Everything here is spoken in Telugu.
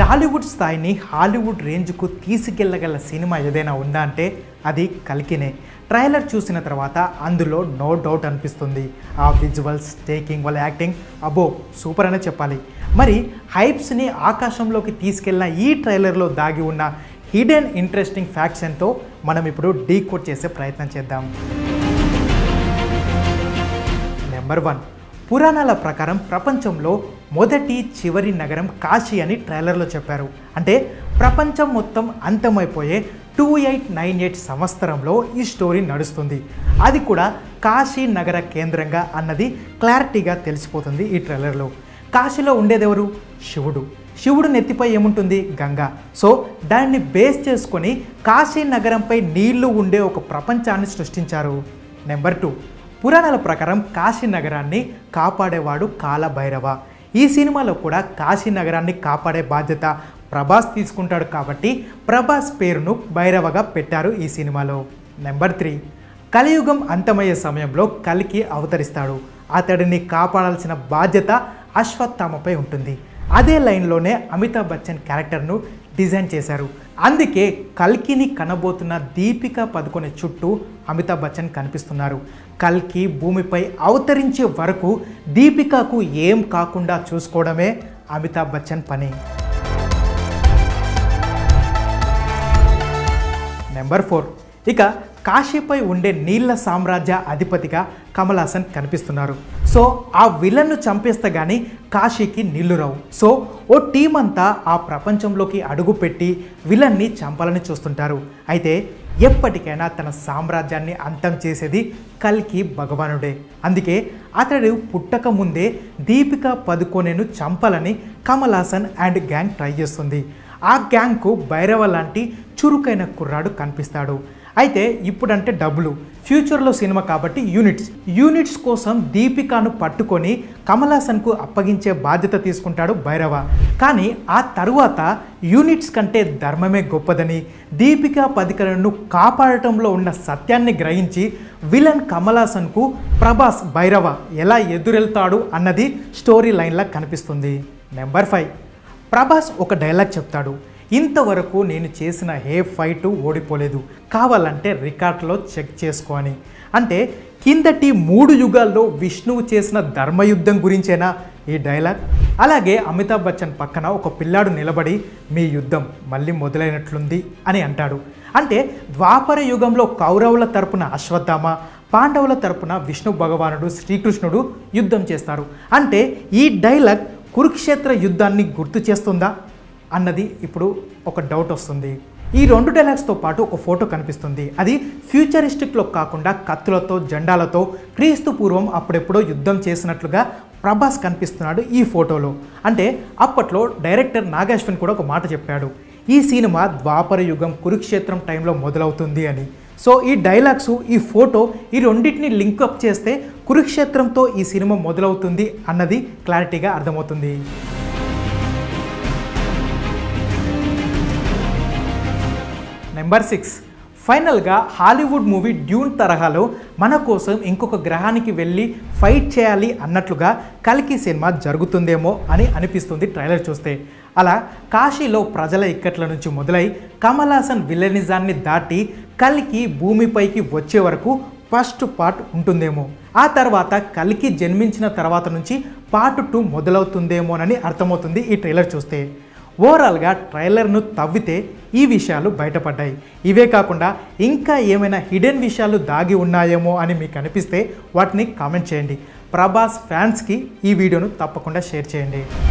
టాలీవుడ్ స్థాయిని హాలీవుడ్ రేంజ్కు తీసుకెళ్లగల సినిమా ఏదైనా ఉందా అంటే అది కల్కినే. ట్రైలర్ చూసిన తర్వాత అందులో నో డౌట్ అనిపిస్తుంది. ఆ విజువల్స్, టేకింగ్, వాళ్ళ యాక్టింగ్ అబో సూపర్ అనే చెప్పాలి. మరి హైప్స్ని ఆకాశంలోకి తీసుకెళ్లిన ఈ ట్రైలర్లో దాగి ఉన్న హిడెన్ ఇంట్రెస్టింగ్ ఫ్యాక్ట్స్ ఎంతో మనం ఇప్పుడు డీకోడ్ చేసే ప్రయత్నం చేద్దాం. నెంబర్ 1, పురాణాల ప్రకారం ప్రపంచంలో మొదటి చివరి నగరం కాశీ అని ట్రైలర్లో చెప్పారు. అంటే ప్రపంచం మొత్తం అంతమైపోయే 2898 సంవత్సరంలో ఈ స్టోరీ నడుస్తుంది. అది కూడా కాశీ నగర కేంద్రంగా అన్నది క్లారిటీగా తెలిసిపోతుంది ఈ ట్రైలర్లో. కాశీలో ఉండేదెవరు? శివుడు. శివుడు నెత్తిపై ఏముంటుంది? గంగా. సో దాన్ని బేస్ చేసుకొని కాశీ నగరంపై నీళ్లు ఉండే ఒక ప్రపంచాన్ని సృష్టించారు. నెంబర్ 2, పురాణాల ప్రకారం కాశీ నగరాన్ని కాపాడేవాడు కాలభైరవ. ఈ సినిమాలో కూడా కాశీ నగరాన్ని కాపాడే బాధ్యత ప్రభాస్ తీసుకుంటాడు కాబట్టి ప్రభాస్ పేరును భైరవగా పెట్టారు ఈ సినిమాలో. నెంబర్ 3, కలియుగం అంతమయ్యే సమయంలో కల్కి అవతరిస్తాడు. అతడిని కాపాడాల్సిన బాధ్యత అశ్వత్థామపై ఉంటుంది. అదే లైన్లోనే అమితాబ్ బచ్చన్ క్యారెక్టర్ను డిజైన్ చేశారు. అందుకే కల్కిని కనబోతున్న దీపికా పదుకొనే చుట్టూ అమితాబ్ బచ్చన్ కనిపిస్తున్నారు. కల్కి భూమిపై అవతరించే వరకు దీపికాకు ఏం కాకుండా చూసుకోవడమే అమితాబ్ బచ్చన్ పని. నెంబర్ 4, ఇక కాశీపై ఉండే నీళ్ల సామ్రాజ్య అధిపతిగా కమల్ హాసన్ కనిపిస్తున్నారు. సో ఆ విలన్ను చంపేస్తే కానీ కాశీకి నీళ్లు రావు. సో ఓ టీం అంతా ఆ ప్రపంచంలోకి అడుగుపెట్టి విలన్ని చంపాలని చూస్తుంటారు. అయితే ఎప్పటికైనా తన సామ్రాజ్యాన్ని అంతం చేసేది కల్కి భగవానుడే. అందుకే అతడు పుట్టక ముందే దీపికా పదుకొనేను చంపాలని Kamal Haasan and gang try చేస్తుంది. ఆ గ్యాంగ్కు భైరవ లాంటి చురుకైన కుర్రాడు కనిపిస్తాడు. అయితే ఇప్పుడంటే డబ్బులు, ఫ్యూచర్లో సినిమా కాబట్టి యూనిట్స్ కోసం దీపికాను పట్టుకొని కమల్ హాసన్కు అప్పగించే బాధ్యత తీసుకుంటాడు భైరవ. కానీ ఆ తరువాత యూనిట్స్ కంటే ధర్మమే గొప్పదని, దీపికా పదుకొనేను కాపాడటంలో ఉన్న సత్యాన్ని గ్రహించి విలన్ కమల్ హాసన్కు ప్రభాస్ భైరవ ఎలా ఎదురెళ్తాడు అన్నది స్టోరీ లైన్లా కనిపిస్తుంది. నెంబర్ 5, ప్రభాస్ ఒక డైలాగ్ చెప్తాడు, ఇంతవరకు నేను చేసిన ఏ ఫైటు ఓడిపోలేదు, కావాలంటే రికార్డులో చెక్ చేసుకో అని. అంటే కిందటి 3 యుగాల్లో విష్ణువు చేసిన ధర్మయుద్ధం గురించేనా ఈ డైలాగ్? అలాగే అమితాబ్ బచ్చన్ పక్కన ఒక పిల్లాడు నిలబడి మీ యుద్ధం మళ్ళీ మొదలైనట్లుంది అని అంటాడు. అంటే ద్వాపర యుగంలో కౌరవుల తరపున అశ్వత్థామ, పాండవుల తరపున విష్ణు భగవానుడు శ్రీకృష్ణుడు యుద్ధం చేస్తారు. అంటే ఈ డైలాగ్ కురుక్షేత్ర యుద్ధాన్ని గుర్తు చేస్తుందా అన్నది ఇప్పుడు ఒక డౌట్ వస్తుంది. ఈ 2 డైలాగ్స్తో పాటు ఒక ఫోటో కనిపిస్తుంది. అది ఫ్యూచరిస్టిక్లో కాకుండా కత్తులతో, జెండాలతో క్రీస్తు పూర్వం అప్పుడెప్పుడో యుద్ధం చేసినట్లుగా ప్రభాస్ కనిపిస్తున్నాడు ఈ ఫోటోలో. అంటే అప్పట్లో డైరెక్టర్ నాగాశ్విన్ కూడా ఒక మాట చెప్పాడు, ఈ సినిమా ద్వాపర యుగం కురుక్షేత్రం టైంలో మొదలవుతుంది అని. సో ఈ డైలాగ్స్, ఈ ఫోటో, ఈ రెండింటిని లింకప్ చేస్తే కురుక్షేత్రంతో ఈ సినిమా మొదలవుతుంది అన్నది క్లారిటీగా అర్థమవుతుంది. నెంబర్ 6, ఫైనల్గా హాలీవుడ్ మూవీ డ్యూన్ తరహాలో మన కోసం ఇంకొక గ్రహానికి వెళ్ళి ఫైట్ చేయాలి అన్నట్లుగా కల్కి సినిమా జరుగుతుందేమో అని అనిపిస్తుంది ట్రైలర్ చూస్తే. అలా కాశీలో ప్రజల ఇక్కట్ల నుంచి మొదలై కమల్ హాసన్ విలనిజాన్ని దాటి కల్కి భూమిపైకి వచ్చే వరకు ఫస్ట్ పార్ట్ ఉంటుందేమో. ఆ తర్వాత కల్కి జన్మించిన తర్వాత నుంచి పార్ట్ 2 మొదలవుతుందేమోనని అర్థమవుతుంది ఈ ట్రైలర్ చూస్తే. ఓవరాల్గా ట్రైలర్ను తవ్వితే ఈ విషయాలు బయటపడ్డాయి. ఇవే కాకుండా ఇంకా ఏమైనా హిడెన్ విషయాలు దాగి ఉన్నాయేమో అని మీకు అనిపిస్తే వాటిని కామెంట్ చేయండి. ప్రభాస్ ఫ్యాన్స్కి ఈ వీడియోను తప్పకుండా షేర్ చేయండి.